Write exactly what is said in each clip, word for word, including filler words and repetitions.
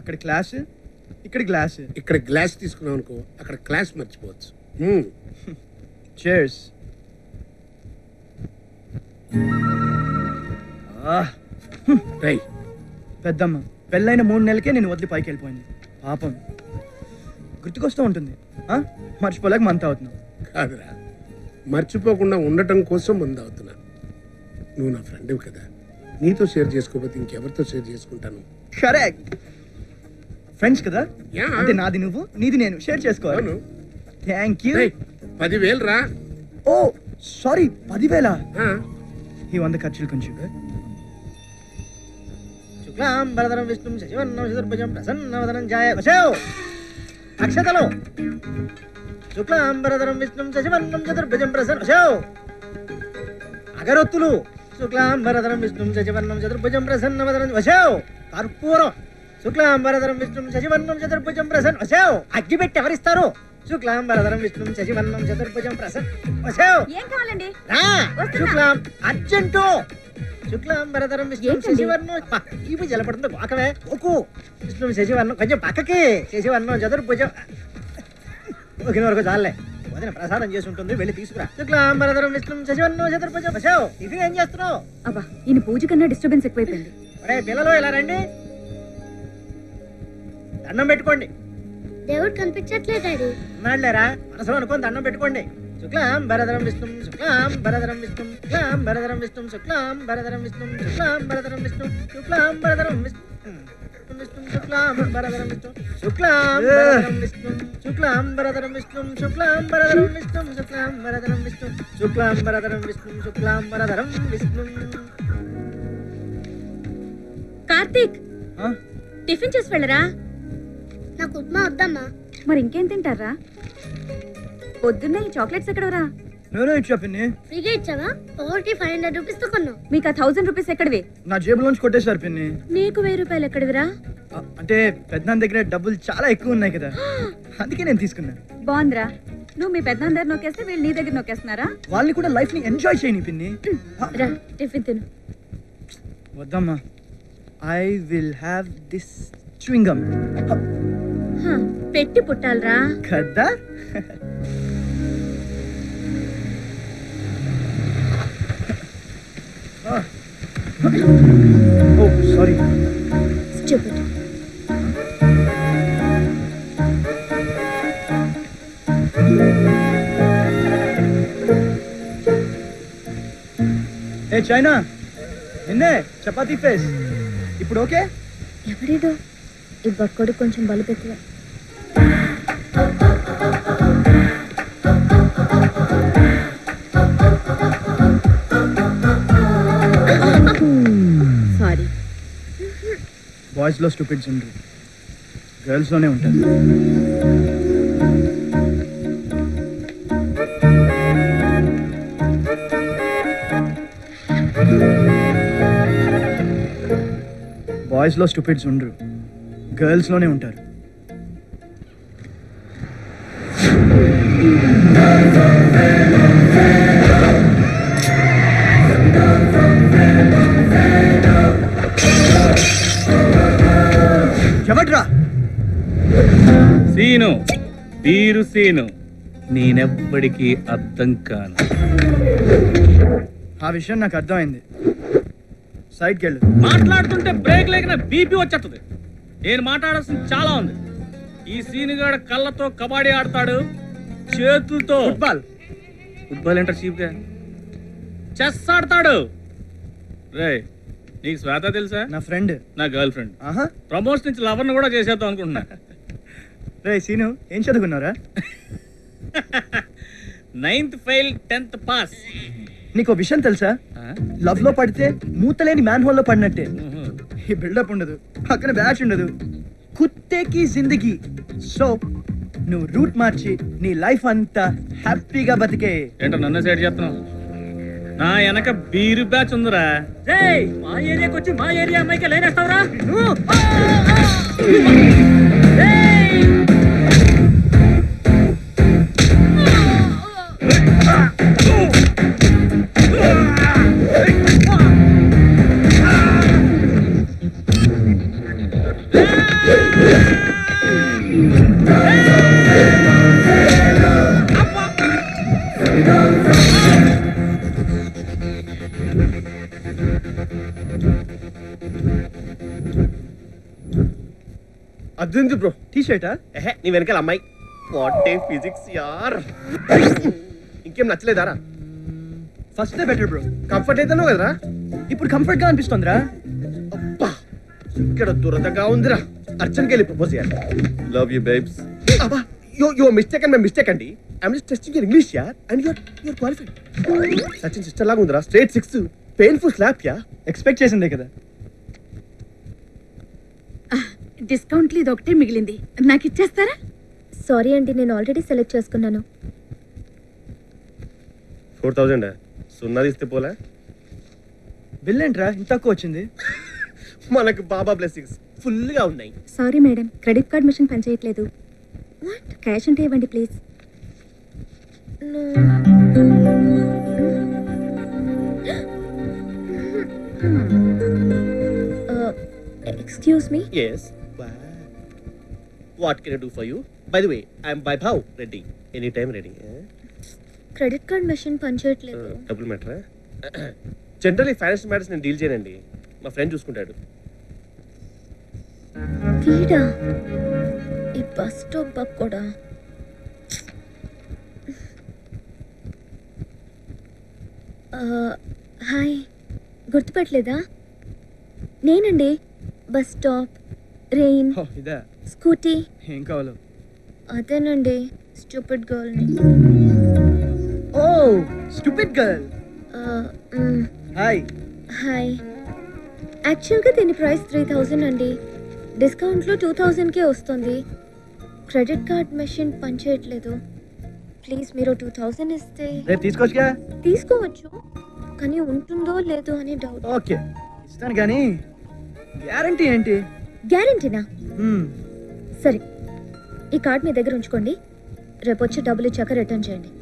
అక్కడ క్లాస్, ఇక్కడ గ్లాస్. ఇక్కడ గ్లాస్ తీసుకున్నాం అనుకో, అక్కడ క్లాస్ మర్చిపోవచ్చు. చేర్స్. పెద్దమ్మ పెళ్ళైన మూడు నెలలకే నేను వదిలి పైకి వెళ్ళిపోయింది. పాపం గుర్తుకొస్తూ ఉంటుంది. మర్చిపోలేక మంత అవుతున్నావు. కాదురా, మర్చిపోకుండా ఉండటం కోసం మంద అవుతున్నా. నువ్వు నా ఫ్రెండ్ కదా, నీతో షేర్ చేసుకోకపోతే ఇంకెవరితో షేర్ చేసుకుంటాను? కరెక్ట్. ఫ్రెండ్స్ కదా, అంటే నాది నువ్వు, నీది నేను షేర్ చేసుకోవాలి. Thank you. పదివేలు రా. ఓ సారీ, పదివేల. ఈ వంద ఖర్చులు కొంచెం. శుక్లాంబరధరం విష్ణుం శశివర్ణం చతుర్భుజం ప్రసన్నవదనం ఛాయాయ. అక్షతలు. శుక్లాంబరధరం విష్ణుం శశివర్ణం చతుర్భుజం ప్రసన్న. అగరొత్తులు. శుక్లాంబరధరం విష్ణుం శశివర్ణం చతుర్భుజం ప్రసన్నవదనం. వశావ్. కర్పూరం. శుక్లాంబరధరం విష్ణుం శశివర్ణం చతుర్భుజం ప్రసన్న. వశావ్. అగ్గి పెట్టి ఎవరిస్తారు? శుక్లాంబరధరం విష్ణుం శశివర్ణం చతుర్భుజం ప్రసన్న. వశావ్. ఏం కావాలండి? రా. శుక్లాం అర్జెంటు. శుక్లాంబరధరం విష్ణుం శశివర్ణం. ఇవి జలపడుతుంది గోకవే. ఓకు. విష్ణుం శశివర్ణం కొంచెం పక్కకి. శశివర్ణం చతుర్భుజం. ఓకే వరకు చాలే. వదిన ప్రసాదం చేసి ఉంటుంది, వెళ్ళి తీసుకురా. శుక్లాంబరధరం విష్ణుం శశివర్ణం చతుర్భుజం. వశావ్. ఇది ఏం చేస్తున్నావు? అబ్బా, ఈయన పూజ కన్నా డిస్టర్బెన్స్ ఎక్కువైపోయింది. ఒరే పిల్లలు, ఇలా రండి. దండం పెట్టుకోండి. దేవుడు కనిపించట్లేదు డాడీ. ఉన్నాడులేరా, మనసులో అనుకోని దండం పెట్టుకోండి. శుక్లాం భరధరం విష్ణుం శుక్లాం భరధరం విష్ణుం శుక్లాం భరధరం విష్ణుం శుక్లాం భరధరం విష్ణుం శుక్లాం భరధరం విష్ణుం శుక్లాం భరధరం విష్ణుం శుక్లాం భరధరం విష్ణుం శుక్లాం భరధరం విష్ణుం శుక్లాం భరధరం విష్ణుం శుక్లాం భరధరం విష్ణుం శుక్లాం భరధరం విష్ణుం శుక్లాం భరధరం విష్ణుం శుక్లాం భరధరం విష్ణుం. కార్తీక్, టిఫిన్ చేసి వెళ్ళరా. నాకు ఉప్మా వద్దమ్మా. మరి ఇంకేం తింటారా? పొద్దున్న ఈ చాక్లెట్స్ ఎక్కడరా? నేనే ఇచ్చా పిన్ని. ఫ్రీగా ఇచ్చావా? ఒకటి ఫైవ్ హండ్రెడ్ రూపీస్ తో కొన్నావు. మీకు ఆ థౌసండ్ రూపీస్ ఎక్కడివి? నా జేబులోంచి కొట్టేశారు పిన్ని. నీకు వెయ్యి రూపాయలు ఎక్కడివిరా? అంటే పెద్దనాన్న దగ్గర డబ్బులు చాలా ఎక్కువ ఉన్నాయి కదా, అందుకే నేను తీసుకున్నా. బాగుందిరా. నువ్వు మీ పెద్దనాన్న దగ్గర నొక్కేస్తే వీళ్ళు నీ దగ్గర నొక్కేస్తున్నారా? వాళ్ళని కూడా లైఫ్ ని ఎంజాయ్ చేయని పిన్ని. రా, టిఫిన్ తిను. వద్దమ్మా, I will have this chewing gum. పెట్టి పుట్టాలరా కదా. Oh sorry. స్టూపిడ్. ఏ చైనా, నిన్నే చపాతీ ఫేస్. ఇప్పుడు ఓకే? ఎవరిదో ఈ బక్కడు కొంచెం బలుపెక్కువ. సారీ. బాయ్స్ లో స్టూపిడ్స్ ఉండరు, గర్ల్స్ లోనే ఉంటారు. బాయ్స్ లో స్టూపిడ్స్ ఉండరు, గర్ల్స్ లోనే ఉంటారు. ఎవడ్రా? సీను, వీరు సీను. నేనెవ్వడికి అర్థం కాను. ఆ విషయం నాకు అర్థమైంది. సైడ్కి వెళ్ళు. మాట్లాడుతుంటే బ్రేక్ లేక బీపీ వచ్చేస్తుంది. నేను మాట్లాడాల్సింది చాలా ఉంది. ఈ సీనుగాడ కళ్ళతో కబడ్డీ ఆడతాడు, చేతులతో ఫుట్బాల్. ఫుట్బాల్ ఏంటారు చీప్గా? చెస్ ఆడతాడు. రే, నీకు శ్వేత తెలుసా? నా ఫ్రెండ్, నా గర్ల్ ఫ్రెండ్. ఆహా. ప్రమోషన్ నుంచి లవర్ను కూడా చేసేద్దాం అనుకుంటున్నా. రే సీను, ఏం చదువుకున్నారా? Ninth fail, tenth pass. నీకు విషయం తెలుసా? లవ్ లో పడితే మూతలేని మ్యాన్ హోల్ లో పడినట్టే. ఈ బిల్డప్ ఉండదు, పక్కన బ్యాచ్ ఉండదు, కుత్తేకి జిందగీ. సో నువ్వు రూట్ మార్చి నీ లైఫ్ అంతా హ్యాపీగా బతికే. ఏంటో నన్ను సైడ్ చేస్తున్నావు? నా వెనక బీరు బ్యాచ్ ఉందిరా. మా ఏరియాకి వచ్చి మా ఏరియా అమ్మాయికి లైన్ వేస్తావురా? Hey! అర్జున్ బ్రో. టీ షర్టా? ఎహే నీ వెనకాల అమ్మాయి. వాట్ ఏ ఫిజిక్స్ యార్. ఇంకేం నచ్చలేదారా? First day better bro. Comfort అయితేనో కదరా? ఇప్పుడు కంఫర్ట్ గా అనిపిస్తుందిరా. అబ్బా ఇక్కడ దురదగా ఉందిరా. అర్జున్కి వెళ్ళి ప్రపోజ్ చేయాలి. Love you babes. అబ్బా యో యో మిస్టేక్ అండ్ మై మిస్టేక్ అండి. I'm just testing your English యార్ and your your qualified. Sachin sister లాగా ఉందిరా. స్ట్రైట్ సిక్స్ పెయిన్ఫుల్ స్లాప్ యా. ఎక్స్పెక్ట్ చేసిందే కదా. డిస్కౌంట్లు ఇది ఒకటే మిగిలింది, నాకు ఇచ్చేస్తారా? సారీ అండి, నేను ఆల్రెడీ సెలెక్ట్ చేసుకున్నాను. ఫోర్ థౌజండ్ సున్నా తీస్తే పోలే. బిల్ ఏంట్రా ఇంత తక్కువ వచ్చింది? మనకు బాబా బ్లెస్సింగ్స్ ఫుల్ గా ఉన్నాయి. Sorry madam, credit card machine పనిచేయట్లేదు. క్యాష్ ఉంటే ఇవ్వండి please. Excuse me. Yes. What can I do for you? By the way, I'm Vaibhav Reddy. Anytime ready. Credit card machine పనిచేయట్లేదు. డబుల్ మ్యాటరా? జనరల్లీ ఫైనాన్షియల్ మ్యాటర్స్ నేను deal చేయనండి, మా friend చూసుకుంటాడు. వీడా ఈ బస్ స్టాప్ బక్ కూడా. హాయ్, గుర్తుపట్టలేదా? నేనండి. బస్ స్టాప్, రెయిన్, ఇదా స్కూటీ. ఏం కావాలో? అదేనండి, స్టూపిడ్ గర్ల్ని. ఓ స్టూపిడ్ గర్ల్. హాయ్. హాయ్. యాక్చువల్గా దీని ప్రైస్ త్రీ థౌజండ్ అండి. డిస్కౌంట్లో టూ థౌజండ్కే వస్తుంది. క్రెడిట్ కార్డ్ మెషిన్ పనిచేయట్లేదు. ప్లీజ్ మీరు టూ థౌజండ్ ఇస్తే. రేపు తీసుకోవచ్చుగా? తీసుకోవచ్చు, కానీ ఉంటుందో లేదో అని డౌట్. ఓకే ఇస్తాను, కానీ గ్యారంటీ ఏంటి? గ్యారంటీనా? Hmm. సరే, ఈ కార్డ్ మీ దగ్గర ఉంచుకోండి. రేపు వచ్చి డబ్బులు ఇచ్చాక రిటర్న్ చేయండి.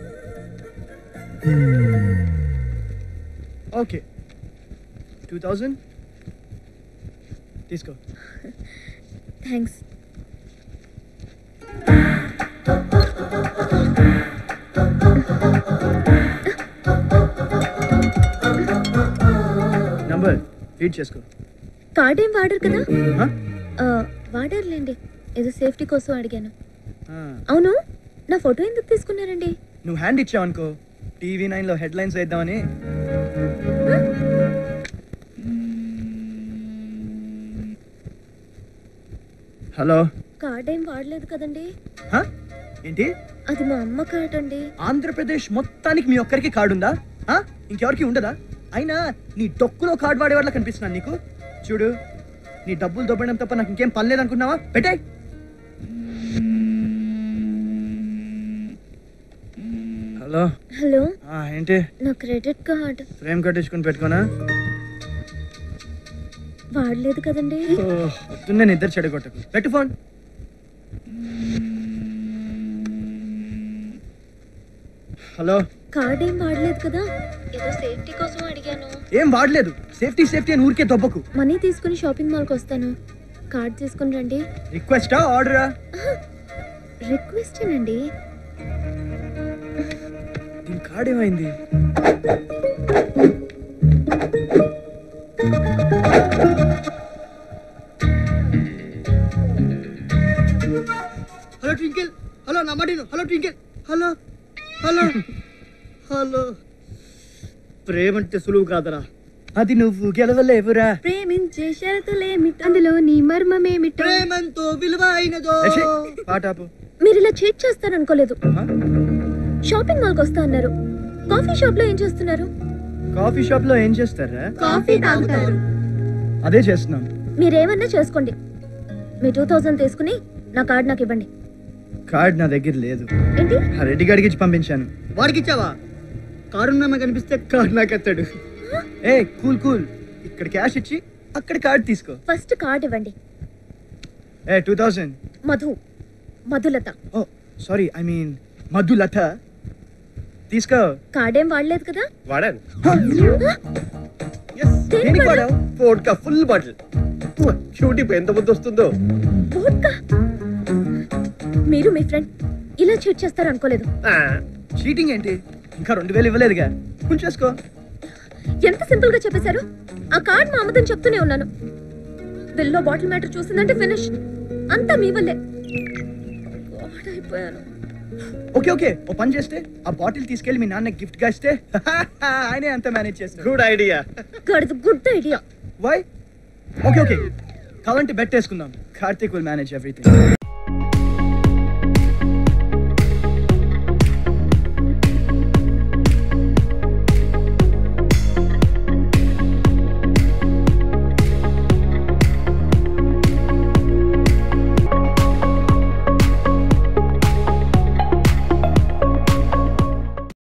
ఓకే, టూ థౌజండ్ తీసుకో. థ్యాంక్స్. నంబర్ ఫీడ్ చేసుకో. కార్డ్ ఏం వాడరు కదా? Huh? ఆ, వాడర్లేండి, ఏదో సేఫ్టీ కోసం అడిగాను. Ah. అవును, నా ఫోటో ఎందుకు తీసుకున్నారండి? నువ్వు హ్యాండ్ ఇచ్చావు అనుకో, టీవీ నైన్లో హెడ్లైన్స్ వేద్దామని. హలో. కార్డ్ ఏం వాడలేదు కదండి? Huh? ఏంటి? అది మా అమ్మ కార్డ్ అండి. ఆంధ్రప్రదేశ్ మొత్తానికి మీ ఒక్కరికి కార్డు ఉందా? Huh? ఇంకెవరికి ఉండదా? అయినా నీ డొక్కులో కార్డు వాడేవాళ్ళ కనిపిస్తున్నాను నీకు. చూడు, నీ డబ్బులు దొబ్బడం తప్ప నాకు ఇంకేం పని లేదనుకున్నావా? పెట్టే. హలో. హలో. ఏంటి? నా క్రెడిట్ కార్డ్ ఫ్రేమ్ కట్టించుకుని పెట్టుకోనా? వాడలేదు కదండి. పొద్దున్నే నిద్ర చెడగొట్టకు. పెట్టు ఫోన్. హలో. కార్డ్ ఏం వాడలేదు కదా? ఏదో సేఫ్టీ కోసం అడిగాను. ఏం వాడలేదు. సేఫ్టీ సేఫ్టీ అని ఊరికే దొబ్బకు. మనీ తీసుకుని షాపింగ్ మాల్కి వస్తాను. కార్డ్ తీసుకుని రండి. రిక్వెస్టా ఆర్డరా? రిక్వెస్ట్ అండి. దీని కార్డ్ ఏమైంది? Hello Twinkle. హలో నా మాటిను. Hello Twinkle. Hello hello hello. ప్రేమంటే సులువు కాదరా. అది నువ్వు గెలవలేవురా. ప్రేమించే షరతులేమిటో, అందులో నీ మర్మమేమిటో. ప్రేమంతో విలువైనదో. పాట ఆపు. మీరు ఇలా చీట్ చేస్తారనుకోలేదు. షాపింగ్ మాల్కి వస్తా అన్నారు. కాఫీ షాప్ లో ఏం చేస్తున్నారు? కాఫీ షాప్ లో ఏం చేస్తారా? కాఫీ తాగుతారు. అదే చేస్తున్నాం. మీరేమన్నా చేసుకోండి. మీ టూ థౌజండ్ తీసుకుని నా కార్డ్ నాకు ఇవ్వండి. కార్డ్ నా దగ్గర లేదు. ఏంటి? ఆ రెడ్డి గాడికి ఇచ్చి పంపించాను. వాడికి ఇచ్చావా? కారున్నామా కనిపిస్తే కార్డు నాకు ఎత్తాడు. ఏ కూల్ కూల్, ఇక్కడ క్యాష్ ఇచ్చి అక్కడ కార్డ్ తీసుకో. ఫస్ట్ కార్డ్ ఇవ్వండి. ఏ two thousand. Madhu, Madhulatha. Oh sorry, I mean Madhulatha. తీసుకో. కార్డ్ ఏం వాడలేదు కదా? వాడాను. దేనికి వాడావు? Vodka full bottle. క్యూటీ ఎంత ముద్దు వస్తుందో. వోడ్కా? మీరు మీ ఫ్రెండ్ ఇలా చీట్ చేస్తారు అనుకోలేదు. చీటింగ్ ఏంటి? ఇంకా రెండు వేలు ఇవ్వలేదుగా, ఉంచేసుకో. ఎంత సింపుల్ గా చెప్పేశారు. ఆ కార్డ్ మా అమ్మదని చెప్తూనే ఉన్నాను. బిల్లో బాటిల్ మ్యాటర్ చూసిందంటే ఫినిష్. అంతా మీ వల్లే. God, అయిపోయాను. ఓకే ఓకే ఓ పని చేస్తే ఆ బాటిల్ తీసుకెళ్లి మీ నాన్న గిఫ్ట్ గా ఇస్తే ఆయనే అంతా మేనేజ్ చేస్తారు. Good idea. గడదు good idea. Why? Okay okay కావాలంటే బెట్ వేసుకుందాం. Karthik will manage everything.